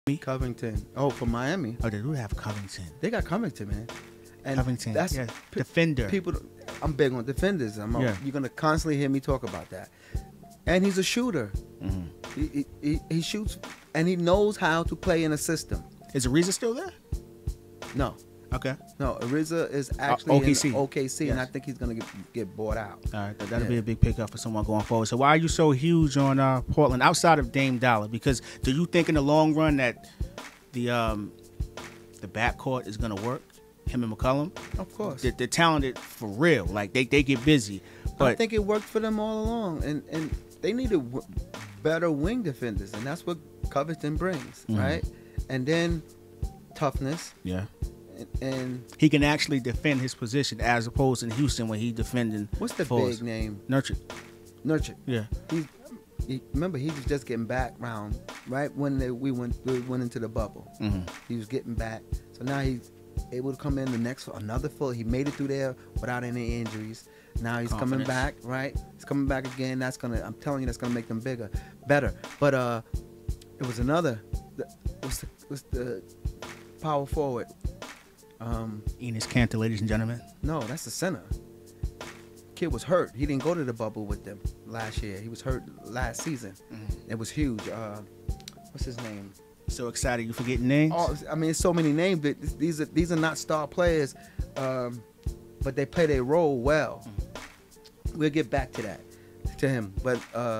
Covington. Oh, from Miami. Oh, they do have Covington. They got Covington, man. And Covington, that's defender. People, I'm big on defenders. You're gonna constantly hear me talk about that. And he's a shooter. He shoots, and he knows how to play in a system. Is Ariza still there? No. Okay. No, Ariza is actually OKC. in OKC, Yes. and I think he's gonna get bought out. All right, that'll be a big pickup for someone going forward. So why are you so huge on Portland outside of Dame Dollar? Because do you think in the long run that the backcourt is gonna work? Him and McCollum? Of course. They're talented for real. Like they get busy. But I think it worked for them all along, and they needed better wing defenders, and that's what Covington brings, right? And then toughness. Yeah. And he can actually defend his position as opposed in Houston when he defending. What's the big name? Nurture. Yeah. Remember, he was just getting back round right when we went into the bubble. He was getting back, so now he's able to come in another full. He made it through there without any injuries. Now he's coming back, right? He's coming back again. I'm telling you, that's gonna make them better. But it was another. What's the power forward? Enes Kanter, ladies and gentlemen. No, that's the center. Kid was hurt. He didn't go to the bubble with them last year. He was hurt last season. It was huge. What's his name? So excited you forgetting names? Oh, I mean, so many names. But these are not star players, but they play their role well. We'll get back to that, to him. But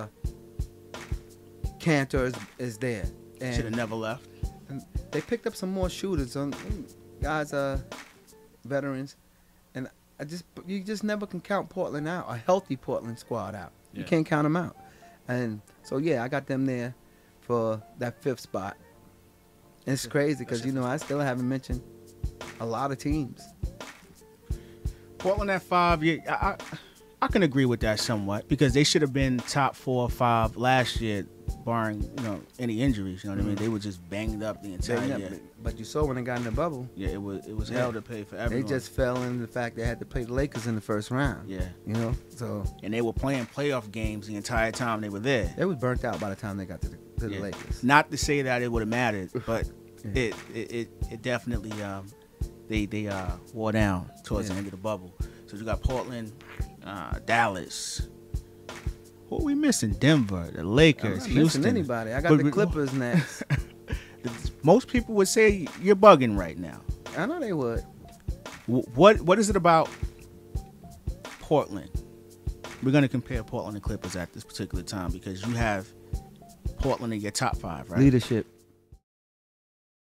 Kanter is there. Should have never left. And they picked up some more shooters. Guys are veterans, and you just never can count Portland out, a healthy Portland squad out. You can't count them out. And so I got them there for that 5th spot. And it's crazy because I still haven't mentioned a lot of teams. Portland at 5, I can agree with that somewhat because they should have been top 4 or 5 last year, barring any injuries. You know what I mean? They were just banged up the entire year. But you saw when they got in the bubble. Yeah, it was hell to pay for everyone. They just fell into the fact they had to play the Lakers in the first round. Yeah. So. And they were playing playoff games the entire time they were there. They was burnt out by the time they got to the Lakers. Not to say that it would have mattered, but it definitely they wore down towards the end of the bubble. So you got Portland, Dallas. What are we missing? Denver, the Lakers, I'm not Houston. missing anybody. I got the Clippers next. Most people would say you're bugging right now. I know they would. What is it about Portland? We're going to compare Portland and Clippers at this particular time because you have Portland in your top 5, right? Leadership.